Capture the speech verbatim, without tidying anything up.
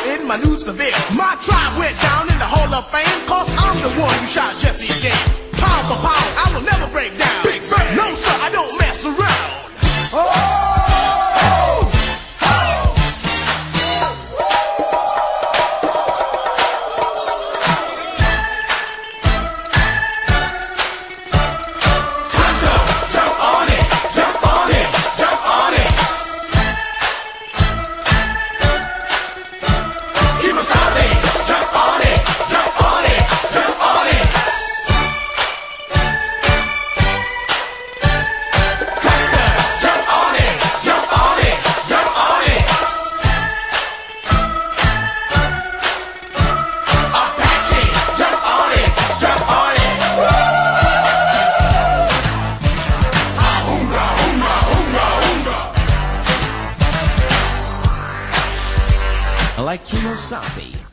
in my new Seville. My tribe went down in the Hall of Fame, cause I'm the one who shot Jesse James. Pound for pound, I will never break down. Big Bang. No sir, I don't mess around. Oh! Like Kemosabe.